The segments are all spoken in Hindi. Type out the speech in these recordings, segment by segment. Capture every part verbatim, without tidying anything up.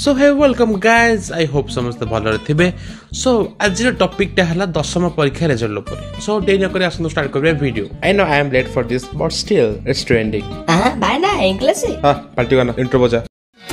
So hey welcome guys I hope समस्त भल थे। सो आज टॉपिक टा हला दशम परीक्षा रिजल्ट ऊपर। सो डेरी करे आसनो स्टार्ट करबे video. I know I am late for this but still it's trending. हां भाई ना इंग्लिश है। हां पार्टी करना इंट्रो बजा।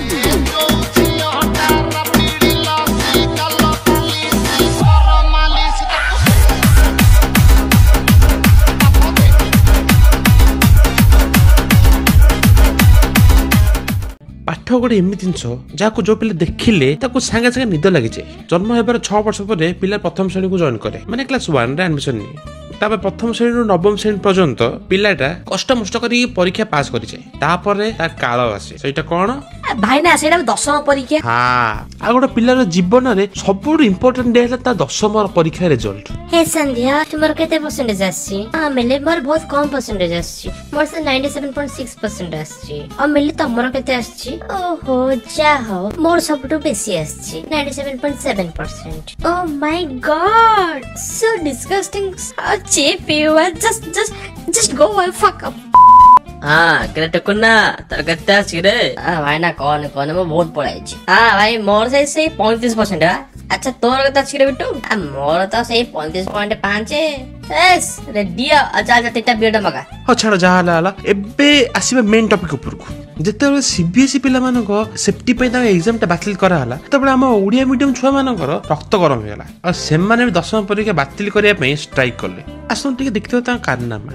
पाठ गोटे एमती जिनस जहाँ जो पिला देखिले सागे सागे निद लगी जाए। जन्म होबार छह वर्ष पर पिला प्रथम श्रेणी को जॉइन करे माने क्लास वन रे एडमिशन नहीं। तापर प्रथम श्रेणी नवम श्रेणी पर्यंत पिलाटा कष्ट मष्ट करी परीक्षा पास करि जाए। तापर ता काल आसे सेटा कोन भाई ना सेटा दशम परीक्षा। हां आ गोटे पिलार जीवन रे सबुठ इंपोर्टेंट डे हला ता दशम परीक्षा रिजल्ट। हे संध्या तुमर केते परसेंटेज आसी? हां मेले मोर बहुत कम परसेंटेज आसी। मोर से सत्तानवे पॉइंट छह परसेंट आसी। और मेले तमर केते आसी? ओहो जा हो मोर सबटो बेसी आसी सत्तानवे पॉइंट सात percent. Oh my God so disgusting. How cheap you are. Just just just go away fuck up. हां करे टकुना तर केते आसी रे? हां भाई ना कोन कोन मो बहुत पढ़ाई छी। हां भाई मोर से से पैंतीस परसेंट है। अच्छा तोर केते आसी रे बिट्टू? आ मोर तो से पैंतीस पॉइंट पाँच एस रेडी। अच्छा अच्छा तीटा बियड मगा। हो छाड़ जा हला हला एबे आसीबे मेन टॉपिक ऊपर को। जेते सीबीएसई पिला मानको सेफ्टी पे ता एग्जाम ता बातिल करा हला तबे हम ओडिया मीडियम छुआ मानकर रक्त गरम होला और से माने भी दशम परीक्षा बातिल करिया पे स्ट्राइक करले। आसन टिके देखियो ता कारनामा।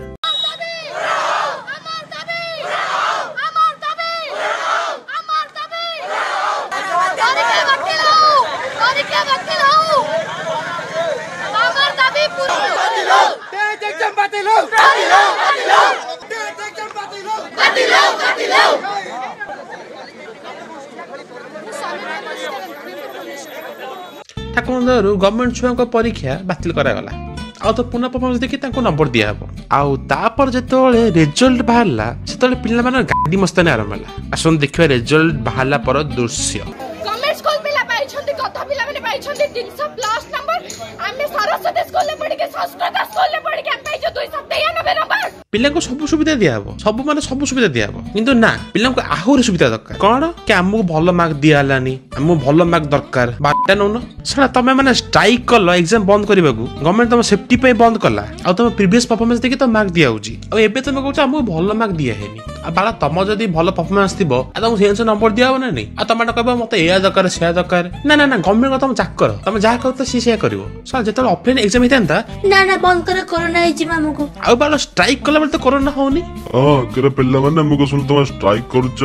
गवर्नमेंट छुआ परीक्षा बातिल करागला आ तो पुनः परफॉर्मेंस देखि ताको नंबर दिया हबो। आउ तापर जेतोले रिजल्ट बाहरला सेतोले पिल्ला माने गाडी मस्ताने आरंभ होला। आसन देखिबा रिजल्ट बाहरला पर दृश्य। गवर्नमेंट स्कूल पिला पाइछन्ती कथा पिला माने पाइछन्ती तीन सौ प्लस नंबर। आमे सरस्वती स्कूल ले पढि के संस्कृत स्कूल ले पढि के पाइछो दो सौ तिरानवे नंबर। पिला को सब सुविधा दिया हबो सब माने सब सुविधा दिया हबो किंतु ना पिला को आहुर सुविधा दरकार। कोन के हमको भलो मार्क दिया हलानी हमको भलो मार्क दरकार बाटा नउनो सला तमे माने स्ट्राइक करलो एग्जाम बंद करबाकू गवर्नमेंट तम सेफ्टी पे बंद करला आ तम प्रीवियस परफॉर्मेंस देखि तो मार्क दिया होची। आ एबे तमे कहू हमको भलो मार्क दिया हेनी आ बाला तम जदी भलो परफॉर्मेंस थिबो आ तम सेंस नंबर दिया हो ना नहीं आ तमे कहबो मते एया दरकार सेया दरकार ना ना ना गवर्नमेंट को तम चेक करो तमे जा कहतो सी सेया करबो सला जेतल ऑफलाइन एग्जाम हितांता ना ना बंद कर कोरोना हिची मामको आ बाला स्ट्राइक करला तो कोरोना होनी। हां केरे पिल्ला माने हमको सुन तुम स्ट्राइक करछ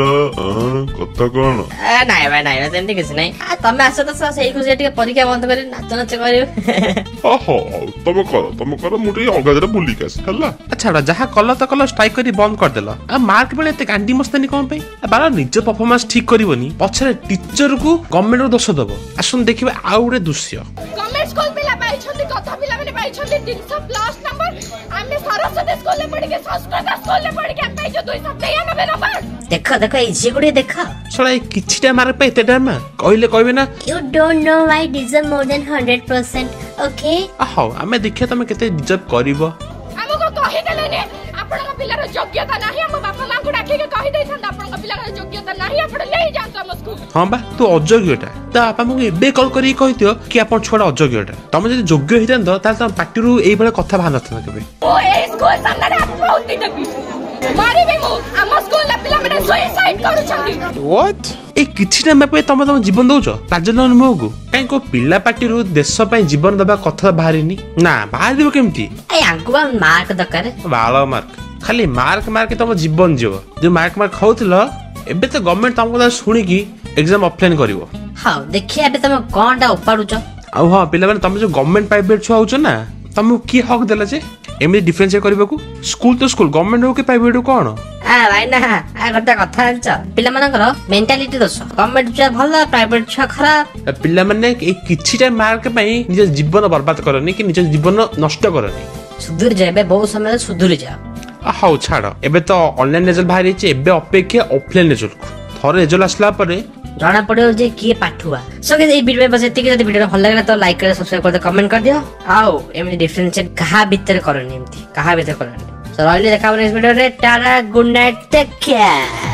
कथा कोन ए नाही भाई नाही सेमती किछ नाही आ तमे आसो त सही खुशी टिके परीक्षा बंद करी नाच नाच करियो। ओहो तमे करो तमे करो मुठी अलगा जरा बुली केस हल्ला। अच्छा जहा कल त कल स्ट्राइक करी बंद कर देला आ मार्क बेले एते गांडी मस्तानी कोन पे आ बाला निज परफॉर्मेंस ठीक करबोनी पछरे टीचर को गवर्नमेंट रो दोष दबो। आसन देखिबा आउडे दृश्य। गवर्नमेंट स्कूल पिला पाइछन्ती कथा पिला माने पाइछन्ती तीन सौ प्लस नंबर। आमे सरस्वती स्कूल ले पढि के संस्कृत स्कूल ले पढि के पाइछो दो सौ तिरानवे नंबर। देखो देखो ई जे गुडी देखो सला किछटा मार्क पे एते टाइम कहले कहबे ना you don't know I deserve more than hundred percent okay. आहो आमे देखिया तमे केते डिजर्व करिवो हमको कहि देले ने आपण का पिलार योग्यता नाही हम बापा मां को डाके के कहि दैछन आपण का पिलार योग्यता नाही आपण ले जान हम स्कूल। हां बा तू अयोग्यटा त आपा मु एबे कॉल करी कहितियो कि आपण छोडा अयोग्यटा तमे जदी योग्य हितन त ताल तम पार्टी रु एई बेले कथा भान नथन केबे ओ ए स्कूल सामने रे बहुत देबी मारी बे मु हम स्कूल ला पिला मने सुसाइड करू छंदी। व्हाट ए किछटा मे पे तमे तम जीवन दउछो लाजलन मोगु काई को पिला पार्टी रु देश पय जीवन दबा कथा बाहरिनी ना बाहर दिबो केमती ए आंकुबा मार्क दरकार बालो मार्क खाली मार्क मार्क तम जीवन जीव जो मार्क मार्क खाउतलो एबे तो गवर्नमेंट तमको सुनी की एग्जाम ऑफलाइन करिवो। हां देखिया एबे तम कोनटा उपाडुचो आ हां पिला माने तम जो गवर्नमेंट प्राइवेट छुआ होचो ना तम की हक देला जे एमे डिफरेंशिएट करबाकू स्कूल तो स्कूल गवर्नमेंट हो के प्राइवेट हो कोन आ भाई ना आ गटा कथा छ पिला मानकर मेंटालिटी दोस गवर्नमेंट छुआ भलो प्राइवेट छुआ खराब। पिला माने ए किछिटा मार्क पई निज जीवन बर्बाद करनी कि निज जीवन नष्ट करनी सुधुर जाबे बहुत समय सुधुर जा। आ हाउ छाड़ एबे तो ऑनलाइन रिजल्ट बाहरी छै एबे अपेक्षा ऑफलाइन रिजल्ट थरे रिजल्ट आसला परे जाना पड़ो जे किए पाठुआ। सो गाइस ए वीडियो में बस एतिक जदी वीडियो भल लागला तो लाइक कर सब्सक्राइब कर कमेंट कर दियो। आओ एमनी डिफरेंशिएट कहा भीतर करनी एमती कहा भीतर करनी। सो रहले देखा नेक्स्ट वीडियो रे tata good night take care.